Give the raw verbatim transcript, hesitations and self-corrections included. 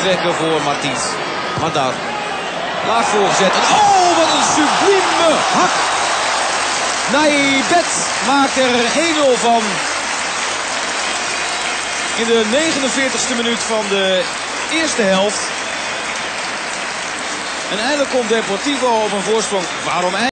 trekken voor Martins. Madar. Laag voorgezet. En oh, wat een sublieme hak. Naibet maakt er één nul van. In de negenenveertigste minuut van de eerste helft. En eindelijk komt Deportivo op een voorsprong. Waarom eigenlijk?